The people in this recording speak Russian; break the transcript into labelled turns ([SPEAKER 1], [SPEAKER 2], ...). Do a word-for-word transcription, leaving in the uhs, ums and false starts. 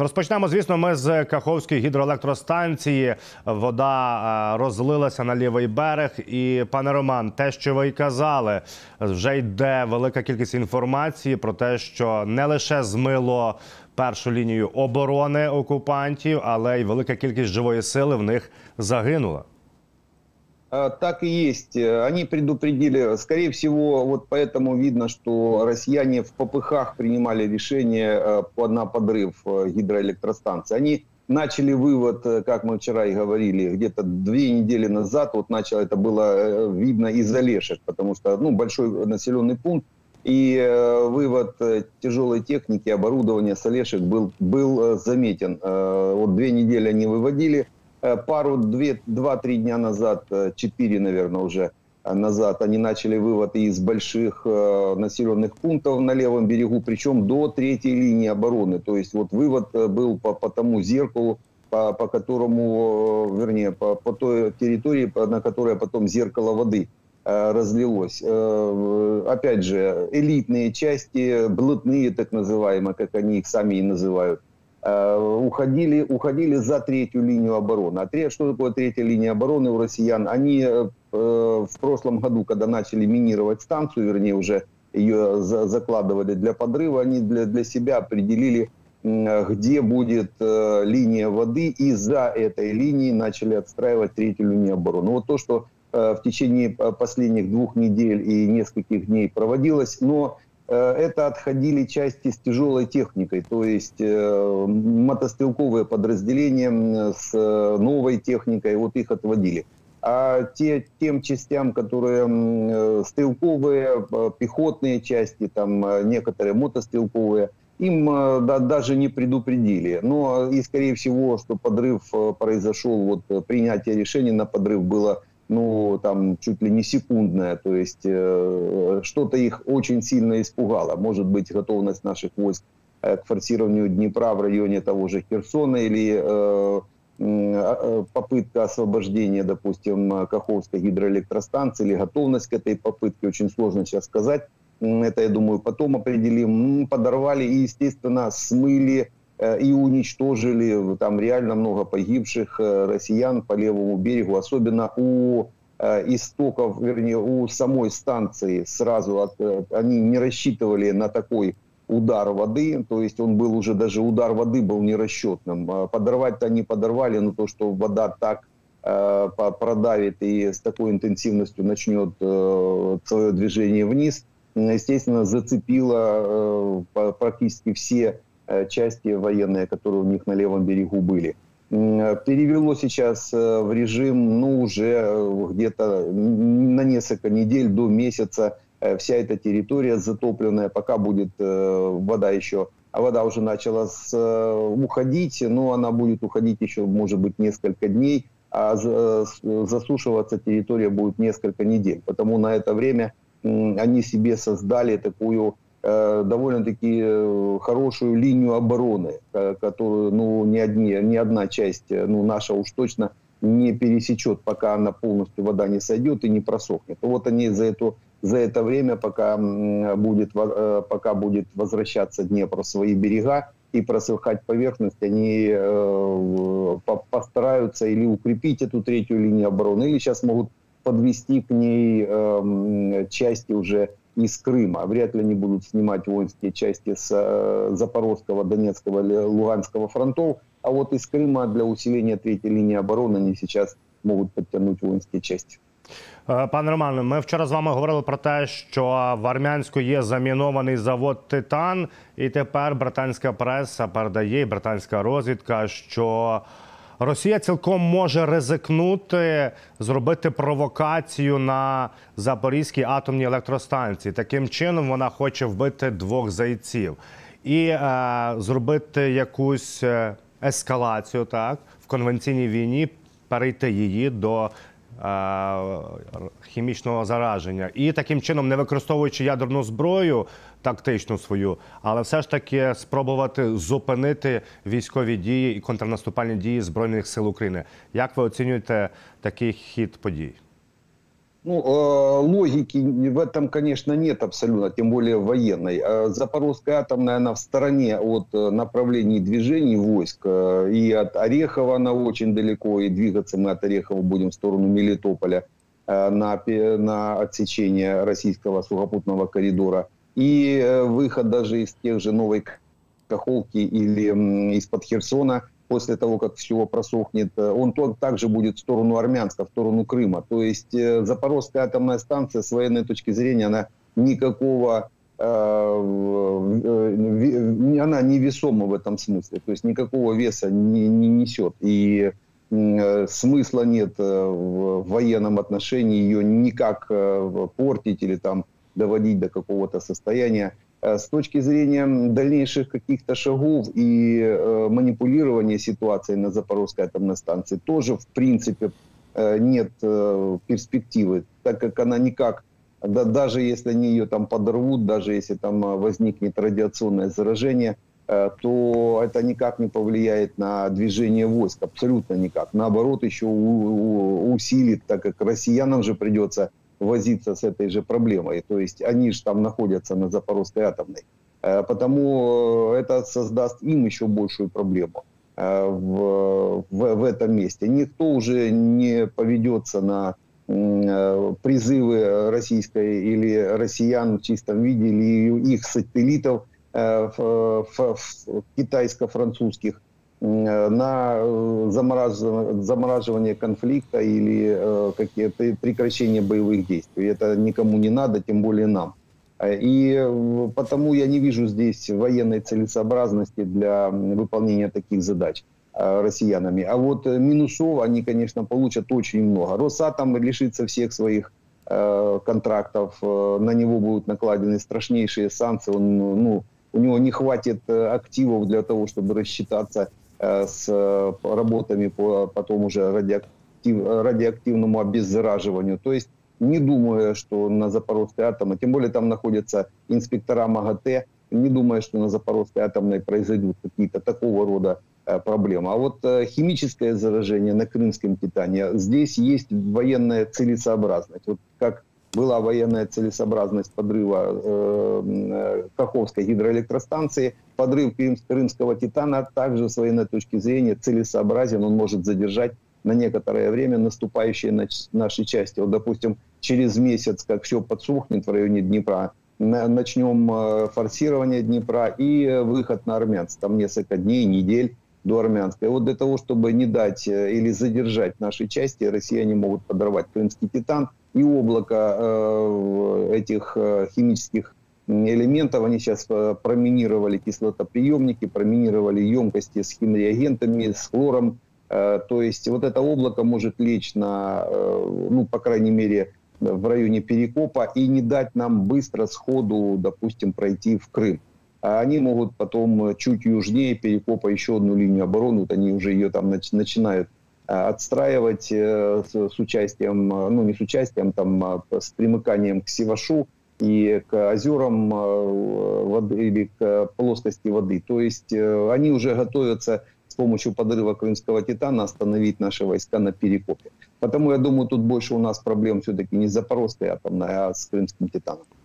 [SPEAKER 1] Розпочнемо, звісно, ми з Каховської гідроелектростанції. Вода розлилася на лівий берег. І, пане Роман, те, що ви й казали, вже йде велика кількість інформації про те, що не лише змило першу лінію оборони окупантів, але й велика кількість живої сили в них загинула.
[SPEAKER 2] Так и есть. Они предупредили, скорее всего, вот поэтому видно, что россияне в попыхах принимали решение на подрыв гидроэлектростанции. Они начали вывод, как мы вчера и говорили, где-то две недели назад, вот начало это было видно из Олешек, потому что, ну, большой населенный пункт, и вывод тяжелой техники, оборудования с Олешек был, был заметен. Вот две недели они выводили. Пару, две, два-три дня назад, четыре, наверное, уже назад, они начали вывод из больших э, населенных пунктов на левом берегу, причем до третьей линии обороны. То есть вот вывод был по, по тому зеркалу, по, по которому, вернее, по, по той территории, на которой потом зеркало воды э, разлилось. Э, опять же, элитные части, блатные так называемые, как они их сами и называют, Уходили, уходили за третью линию обороны. А что такое третья линия обороны у россиян? Они э, в прошлом году, когда начали минировать станцию, вернее уже ее за, закладывали для подрыва, они для, для себя определили, э, где будет э, линия воды, и за этой линией начали отстраивать третью линию обороны. Вот то, что э, в течение последних двух недель и нескольких дней проводилось, но это отходили части с тяжелой техникой, то есть э, мотострелковые подразделения с э, новой техникой, вот их отводили. А те, тем частям, которые э, стрелковые, пехотные части, там э, некоторые мотострелковые, им э, да, даже не предупредили. Но и скорее всего, что подрыв э, произошел, вот принятие решения на подрыв было, ну, там, чуть ли не секундная, то есть э, что-то их очень сильно испугало. Может быть, готовность наших войск э, к форсированию Днепра в районе того же Херсона, или э, э, попытка освобождения, допустим, Каховской гидроэлектростанции, или готовность к этой попытке, очень сложно сейчас сказать. Это, я думаю, потом определим. Подорвали и, естественно, смыли и уничтожили. Там реально много погибших россиян по левому берегу, особенно у истоков, вернее, у самой станции сразу. От, они не рассчитывали на такой удар воды, то есть он был уже, даже удар воды был нерасчетным. Подорвать-то они подорвали, но то, что вода так э, продавит и с такой интенсивностью начнет э, свое движение вниз, естественно, зацепило э, практически все части военные, которые у них на левом берегу были. Перевело сейчас в режим, ну, уже где-то на несколько недель до месяца вся эта территория затопленная, пока будет вода еще, а вода уже начала с, уходить, но она будет уходить еще, может быть, несколько дней, а засушиваться территория будет несколько недель. Потому на это время они себе создали такую довольно-таки хорошую линию обороны, которую, ну, ни, одни, ни одна часть, ну, наша уж точно не пересечет, пока она полностью, вода не сойдет и не просохнет. Вот они за, эту, за это время, пока будет, пока будет возвращаться Днепр в свои берега и просыхать поверхность, они постараются или укрепить эту третью линию обороны, или сейчас могут подвести к ней части уже из Крыма. Вряд ли они будут снимать воинские части с э, Запорожского, Донецкого, Луганского фронтов, а вот из Крыма для усиления третьей линии обороны они сейчас могут подтянуть воинские части.
[SPEAKER 1] Пане Романе, ми вчора з вами говорили про те, що в Армянську є замінований завод «Титан», і тепер британська преса передає, британська розвідка, що Росія цілком може ризикнути, зробити провокацію на Запорізькій атомній електростанції. Таким чином вона хоче вбити двох зайців. І е, зробити якусь ескалацію, так, в конвенційній війні, перейти її до е, хімічного зараження. І таким чином, не використовуючи ядерну зброю, тактичну свою, але все ж таки спробувати зупинити військові дії і контрнаступальні дії Збройних сил України. Як ви оцінюєте такий хід подій?
[SPEAKER 2] Ну, э, логики в этом, конечно, нет абсолютно, тем более военной. Э, Запорожская атомная, она в стороне от э, направлений движений войск. Э, И от Орехова она очень далеко, и двигаться мы от Орехова будем в сторону Мелитополя э, на, пе- на отсечение российского сухопутного коридора. И э, выход даже из тех же Новой Каховки или м, из-под Херсона, после того, как все просохнет, он также будет в сторону Армянска, в сторону Крыма. То есть э, Запорожская атомная станция, с военной точки зрения, она никакого, э, э, она невесома в этом смысле. То есть никакого веса не, не несет. И э, смысла нет э, в военном отношении ее никак э, портить или там доводить до какого-то состояния. С точки зрения дальнейших каких-то шагов и э, манипулирования ситуацией на Запорожской атомной станции тоже, в принципе, э, нет э, перспективы, так как она никак, да, даже если они ее там подорвут, даже если там возникнет радиационное заражение, э, то это никак не повлияет на движение войск, абсолютно никак. Наоборот, еще у, у, усилит, так как россиянам же придется возиться с этой же проблемой. То есть они же там находятся на Запорожской атомной. Потому это создаст им еще большую проблему в, в, в этом месте. Никто уже не поведется на призывы российской или россиян в чистом виде, или их сателлитов китайско-французских на замораживание конфликта или какие-то прекращение боевых действий. Это никому не надо, тем более нам. И потому я не вижу здесь военной целесообразности для выполнения таких задач россиянами. А вот минусов они, конечно, получат очень много. Росатом лишится всех своих контрактов, на него будут накладены страшнейшие санкции. Он, ну, у него не хватит активов для того, чтобы рассчитаться с работами по потом уже радиоактив, радиоактивному обеззараживанию. То есть не думаю, что на Запорожской атомной, тем более там находятся инспектора МАГАТЭ, не думаю, что на Запорожской атомной произойдут какие-то такого рода проблемы. А вот химическое заражение на Крымском Титане, здесь есть военная целесообразность. Вот как была военная целесообразность подрыва э, Каховской гидроэлектростанции, подрыв Крымского Титана также с военной точки зрения целесообразен, он может задержать на некоторое время наступающие на наши части. Вот, допустим, через месяц, как все подсохнет в районе Днепра, начнем форсирование Днепра и выход на Армянск. Там несколько дней, недель до Армянска. И вот для того, чтобы не дать или задержать наши части, россияне могут подорвать Крымский Титан. И облако э, этих э, химических элементов, они сейчас э, проминировали кислотоприемники, проминировали емкости с химреагентами, с хлором. Э, то есть вот это облако может лечь на, э, ну, по крайней мере, в районе Перекопа и не дать нам быстро сходу, допустим, пройти в Крым. А они могут потом чуть южнее Перекопа еще одну линию обороны, вот они уже ее там нач- начинают отстраивать с, с участием, ну не с участием, там с примыканием к Севашу и к озерам воды или к плоскости воды. То есть они уже готовятся с помощью подрыва Крымского Титана остановить наши войска на Перекопе. Потому я думаю, тут больше у нас проблем все-таки не с Запорожской атомной, а с Крымским Титаном.